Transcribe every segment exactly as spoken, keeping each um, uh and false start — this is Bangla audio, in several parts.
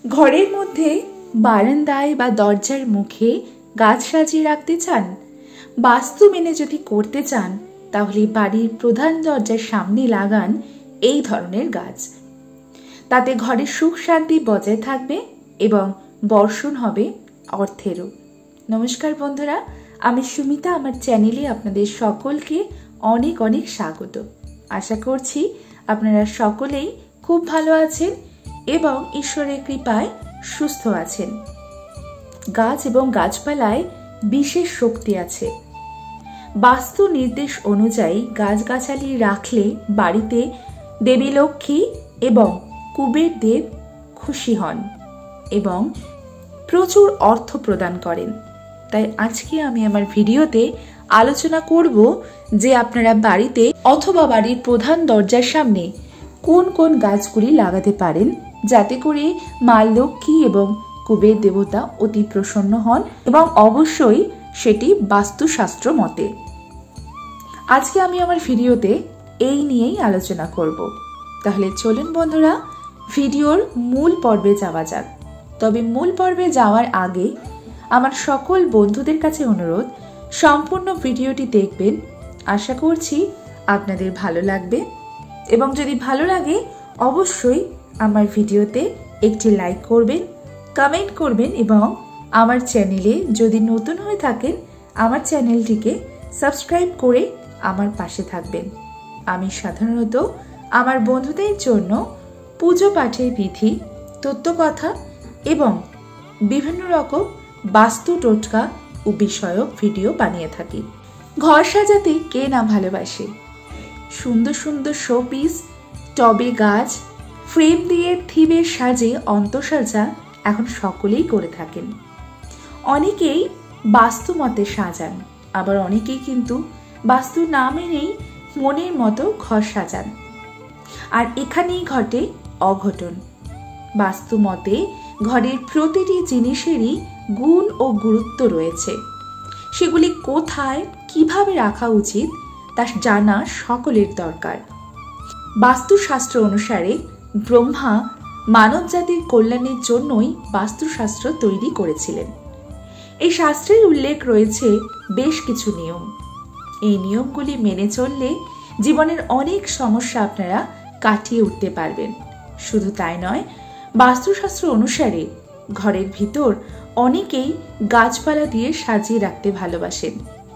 ঘরের মধ্যে বারান্দায় বা দরজার মুখে গাছ সাজিয়ে রাখতে চান? বাস্তু মেনে যদি করতে চান তাহলে বাড়ির প্রধান দরজার সামনে লাগান এই ধরনের গাছ। তাতে ঘরের সুখ শান্তি বজায় থাকবে এবং বর্ষণ হবে অর্থেরও। নমস্কার বন্ধুরা, আমি সুমিতা। আমার চ্যানেলে আপনাদের সকলকে অনেক অনেক স্বাগত। আশা করছি আপনারা সকলেই খুব ভালো আছেন এবং ঈশ্বরের কৃপায় সুস্থ আছেন। গাছ এবং গাছপালায় বিশেষ শক্তি আছে। বাস্তু নির্দেশ অনুযায়ী গাছগাছালি রাখলে বাড়িতে দেবী লক্ষ্মী এবং কুবের দেব খুশি হন এবং প্রচুর অর্থ প্রদান করেন। তাই আজকে আমি আমার ভিডিওতে আলোচনা করব যে আপনারা বাড়িতে অথবা বাড়ির প্রধান দরজার সামনে কোন কোন গাছগুলি লাগাতে পারেন যাতে করে মা লক্ষ্মী এবং কুবের দেবতা অতি প্রসন্ন হন এবং অবশ্যই সেটি বাস্তুশাস্ত্র মতে। আজকে আমি আমার ভিডিওতে এই নিয়েই আলোচনা করব। তাহলে চলুন বন্ধুরা ভিডিওর মূল পর্বে যাওয়া যাক। তবে মূল পর্বে যাওয়ার আগে আমার সকল বন্ধুদের কাছে অনুরোধ, সম্পূর্ণ ভিডিওটি দেখবেন। আশা করছি আপনাদের ভালো লাগবে এবং যদি ভালো লাগে অবশ্যই আমার ভিডিওতে একটি লাইক করবেন, কমেন্ট করবেন এবং আমার চ্যানেলে যদি নতুন হয়ে থাকেন আমার চ্যানেলটিকে সাবস্ক্রাইব করে আমার পাশে থাকবেন। আমি সাধারণত আমার বন্ধুদের জন্য পুজো পাঠের বিধি, তত্ত্বকথা এবং বিভিন্ন রকম বাস্তু টোটকা ও বিষয়ক ভিডিও বানিয়ে থাকি। ঘর সাজাতে কে না ভালোবাসে? সুন্দর সুন্দর শোপিস, টবে গাছ, ফ্রেম দিয়ে থিমের সাজে অন্তঃসাজা এখন সকলেই করে থাকেন। অনেকেই বাস্তু মতে সাজান, আবার অনেকেই কিন্তু বাস্তু না মেনেই মনের মতো ঘর সাজান। আর এখানেই ঘটে অঘটন। বাস্তু মতে ঘরের প্রতিটি জিনিসেরই গুণ ও গুরুত্ব রয়েছে। সেগুলি কোথায় কিভাবে রাখা উচিত তা জানা সকলের দরকার। বাস্তুশাস্ত্র অনুসারে ব্রহ্মা মানব জাতির কল্যাণের জন্যই বাস্তুশাস্ত্র তৈরি করেছিলেন। এই শাস্ত্রের উল্লেখ রয়েছে বেশ কিছু নিয়ম। এই নিয়মগুলি মেনে চললে জীবনের অনেক সমস্যা আপনারা কাটিয়ে উঠতে পারবেন। শুধু তাই নয়, বাস্তুশাস্ত্র অনুসারে ঘরের ভিতর অনেকেই গাছপালা দিয়ে সাজিয়ে রাখতে ভালোবাসেন।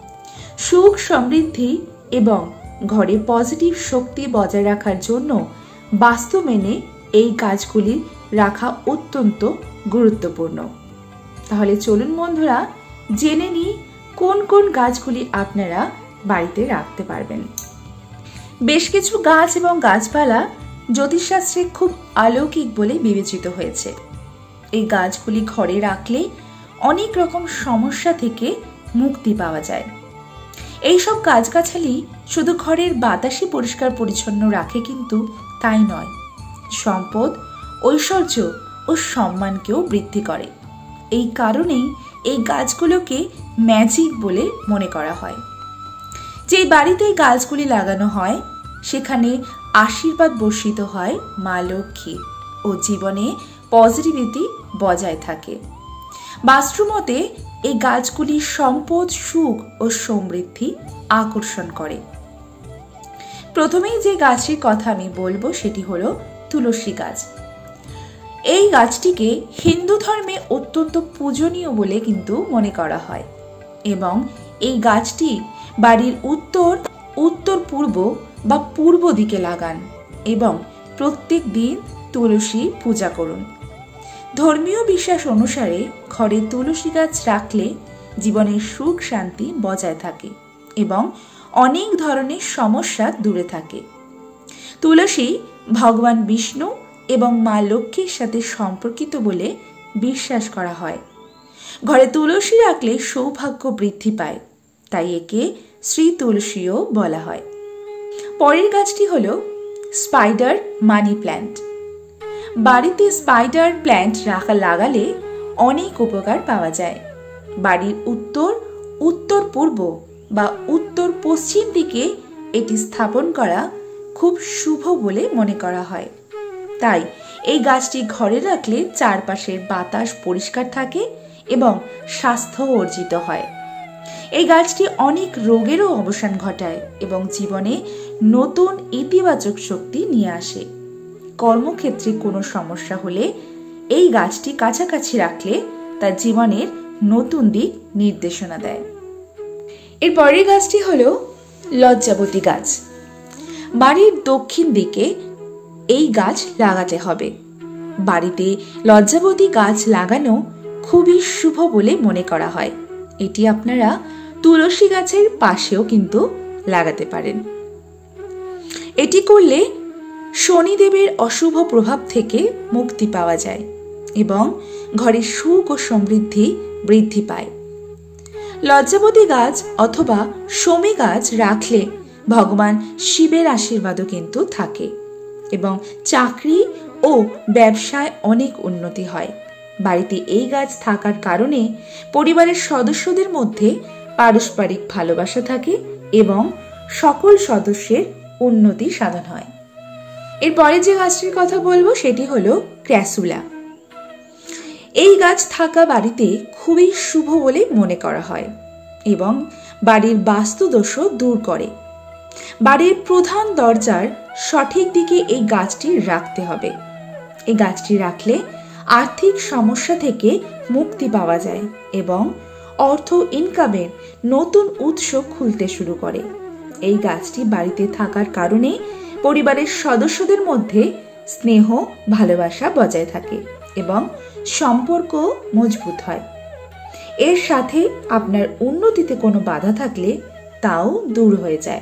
সুখ সমৃদ্ধি এবং ঘরে পজিটিভ শক্তি বজায় রাখার জন্য বাস্তু মেনে এই গাছগুলি রাখা অত্যন্ত গুরুত্বপূর্ণ। তাহলে চলুন বন্ধুরা জেনে নিই কোন কোন গাছগুলি আপনারা বাড়িতে রাখতে পারবেন। বেশ কিছু গাছ এবং গাছপালা জ্যোতিষশাস্ত্রে খুব অলৌকিক বলে বিবেচিত হয়েছে। এই গাছগুলি ঘরে রাখলে অনেক রকম সমস্যা থেকে মুক্তি পাওয়া যায়। এইসব গাছগাছালি শুধু ঘরের বাতাসই পরিষ্কার পরিচ্ছন্ন রাখে কিন্তু তাই নয়, সম্পদ, ঐশ্বর্য ও সম্মানকেও বৃদ্ধি করে। এই কারণেই এই গাছগুলোকে ম্যাজিক বলে মনে করা হয়। যে বাড়িতে এই গাছগুলি লাগানো হয় সেখানে আশীর্বাদ বর্ষিত হয় মা লক্ষ্মী ও জীবনে পজিটিভিটি বজায় থাকে। বাস্তুমতে এই গাছগুলি সম্পদ, সুখ ও সমৃদ্ধি আকর্ষণ করে। প্রথমেই যে গাছের কথা আমি বলবো সেটি হলো তুলসী গাছ। এই গাছটিকে হিন্দু ধর্মে অত্যন্ত পূজনীয় বলে কিন্তু মনে করা হয় এবং এই গাছটি বাড়ির উত্তর উত্তর পূর্ব বা পূর্ব দিকে লাগান এবং প্রত্যেক দিন তুলসী পূজা করুন। ধর্মীয় বিশ্বাস অনুসারে ঘরে তুলসী গাছ রাখলে জীবনের সুখ শান্তি বজায় থাকে এবং অনেক ধরনের সমস্যা দূরে থাকে। তুলসী ভগবান বিষ্ণু এবং মা লক্ষ্মীর সাথে সম্পর্কিত বলে বিশ্বাস করা হয়। ঘরে তুলসী রাখলে সৌভাগ্য বৃদ্ধি পায়, তাই একে শ্রী তুলসীও বলা হয়। পরের গাছটি হলো স্পাইডার মানি প্ল্যান্ট। বাড়িতে স্পাইডার প্ল্যান্ট রাখা লাগালে অনেক উপকার পাওয়া যায়। বাড়ির উত্তর উত্তর পূর্ব বা উত্তর পশ্চিম দিকে এটি স্থাপন করা খুব শুভ বলে মনে করা হয়। তাই এই গাছটি ঘরে রাখলে চারপাশের বাতাস পরিষ্কার থাকে এবং স্বাস্থ্য অর্জিত হয়। এই গাছটি অনেক রোগেরও অবসান ঘটায় এবং জীবনে নতুন ইতিবাচক শক্তি নিয়ে আসে। কর্মক্ষেত্রে কোনো সমস্যা হলে এই গাছটি কাছাকাছি রাখলে তার জীবনের নতুন দিক নির্দেশনা দেয়। এর পরের গাছটি হলো লজ্জাবতী গাছ। বাড়ির দক্ষিণ দিকে এই গাছ লাগাতে হবে। বাড়িতে লজ্জাবতী গাছ লাগানো খুবই শুভ বলে মনে করা হয়। এটি আপনারা তুলসী গাছের পাশেও কিন্তু লাগাতে পারেন। এটি করলে শনিদেবের অশুভ প্রভাব থেকে মুক্তি পাওয়া যায় এবং ঘরে সুখ ও সমৃদ্ধি বৃদ্ধি পায়। লজ্জাবতী গাছ অথবা শমী গাছ রাখলে ভগবান শিবের আশীর্বাদও কিন্তু থাকে এবং চাকরি ও ব্যবসায় অনেক উন্নতি হয়। বাড়িতে এই গাছ থাকার কারণে পরিবারের সদস্যদের মধ্যে পারস্পরিক ভালোবাসা থাকে এবং সকল সদস্যের উন্নতি সাধন হয়। এরপরে যে গাছটির কথা বলবো সেটি হলো ক্র্যাসুলা। এই গাছ থাকা বাড়িতে খুবই শুভ বলে মনে করা হয় এবং বাড়ির বাস্তুদোষও দূর করে। বাড়ির প্রধান দরজার সঠিক দিকে এই গাছটি রাখতে হবে। এই গাছটি রাখলে আর্থিক সমস্যা থেকে মুক্তি পাওয়া যায় এবং অর্থ ইনকামের নতুন উৎস খুলতে শুরু করে। এই গাছটি বাড়িতে থাকার কারণে পরিবারের সদস্যদের মধ্যে স্নেহ ভালোবাসা বজায় থাকে এবং সম্পর্ক মজবুত হয়। এর সাথে আপনার উন্নতিতে কোনো বাধা থাকলে তাও দূর হয়ে যায়।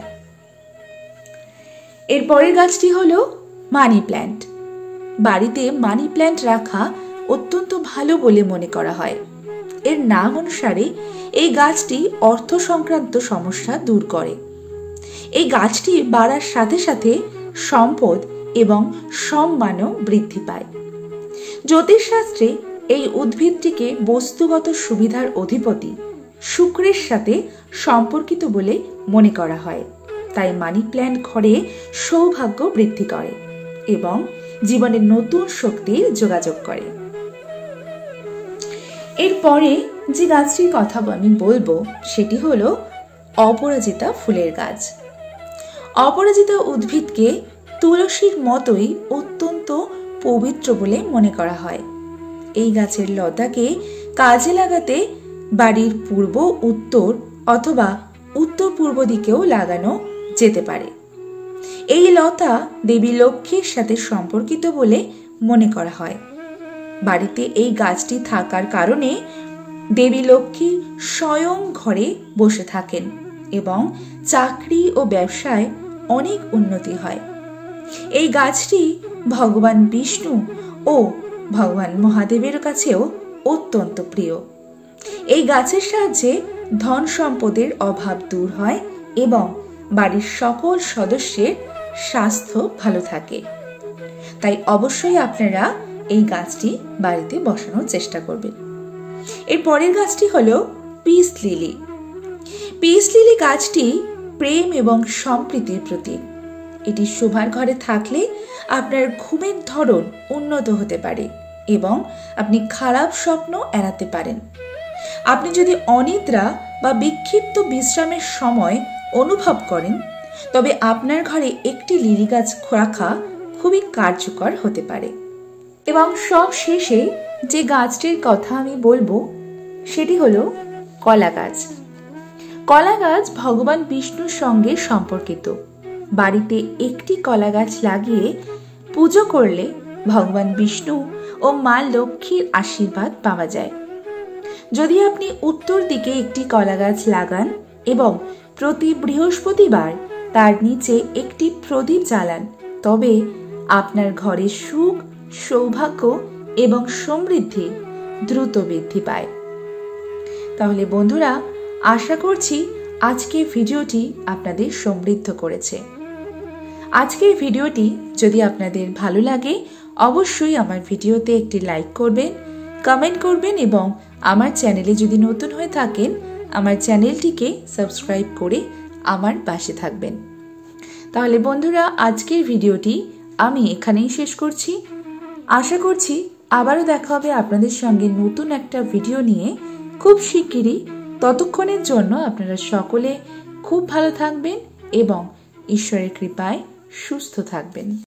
এর পরের গাছটি হলো মানি প্ল্যান্ট। বাড়িতে মানি প্ল্যান্ট রাখা অত্যন্ত ভালো বলে মনে করা হয়। এর নাম অনুসারে এই গাছটি অর্থ সংক্রান্ত সমস্যা দূর করে। এই গাছটি বাড়ার সাথে সাথে সম্পদ এবং সম্মানও বৃদ্ধি পায়। জ্যোতিষশাস্ত্রে এই উদ্ভিদটিকে বস্তুগত সুবিধার অধিপতি শুক্রের সাথে সম্পর্কিত বলে মনে করা হয়। তাই মানি প্ল্যান্ট ঘরে সৌভাগ্য বৃদ্ধি করে এবং জীবনে নতুন শক্তির যোগাযোগ করে। এরপরে যে গাছটির কথা আমি বলবো সেটি হলো অপরাজিতা ফুলের গাছ। অপরাজিতা উদ্ভিদকে তুলসীর মতোই অত্যন্ত পবিত্র বলে মনে করা হয়। এই গাছের লতাকে কাজে লাগাতে বাড়ির পূর্ব, উত্তর অথবা উত্তর পূর্ব দিকেও লাগানো যেতে পারে। এই লতা দেবী লক্ষ্মীর সাথে সম্পর্কিত বলে মনে করা হয়। বাড়িতে এই গাছটি থাকার কারণে দেবী লক্ষ্মী স্বয়ং ঘরে বসে থাকেন এবং চাকরি ও ব্যবসায় অনেক উন্নতি হয়। এই গাছটি ভগবান বিষ্ণু ও ভগবান মহাদেবের কাছেও অত্যন্ত প্রিয়। এই গাছের সাহায্যে ধন সম্পদের অভাব দূর হয় এবং বাড়ির সকল সদস্যের স্বাস্থ্য ভালো থাকে। তাই অবশ্যই আপনারা এই গাছটি বাড়িতে বসানোর চেষ্টা করবেন। এর পরের গাছটি হলো পিস লিলি। পিস লিলি গাছটি প্রেম এবং সম্প্রীতির প্রতীক। এটি শোভার ঘরে থাকলে আপনার ঘুমের ধরন উন্নত হতে পারে এবং আপনি খারাপ স্বপ্ন এড়াতে পারেন। আপনি যদি অনিদ্রা বা বিক্ষিপ্ত বিশ্রামের সময় অনুভব করেন তবে আপনার ঘরে একটি লিলি গাছ রাখা খুবই কার্যকর হতে পারে। এবং সব শেষে যে গাছটির কথা আমি বলবো সেটি হলো কলা গাছ। কলা গাছ ভগবান বিষ্ণুর সঙ্গে সম্পর্কিত। বাড়িতে একটি কলা গাছ লাগিয়ে পুজো করলে ভগবান বিষ্ণু ও মা লক্ষ্মীর আশীর্বাদ পাওয়া যায়। যদি আপনি উত্তর দিকে একটি কলা গাছ লাগান এবং প্রতি বৃহস্পতিবার তার নিচে একটি প্রদীপ জ্বালান তবে আপনার ঘরে সুখ, সৌভাগ্য এবং সমৃদ্ধি দ্রুত বৃদ্ধি পায়। তাহলে বন্ধুরা, আশা করছি আজকের ভিডিওটি আপনাদের সমৃদ্ধ করেছে। আজকের ভিডিওটি যদি আপনাদের ভালো লাগে অবশ্যই আমার ভিডিওতে একটি লাইক করবেন, কমেন্ট করবেন এবং আমার চ্যানেলে যদি নতুন হয়ে থাকেন আমার চ্যানেলটিকে সাবস্ক্রাইব করে আমার পাশে থাকবেন। তাহলে বন্ধুরা, আজকের ভিডিওটি আমি এখানেই শেষ করছি। আশা করছি আবারও দেখা হবে আপনাদের সঙ্গে নতুন একটা ভিডিও নিয়ে খুব শিগগিরই। ততক্ষণের জন্য আপনারা সকলে খুব ভালো থাকবেন এবং ঈশ্বরের কৃপায় সুস্থ থাকবেন।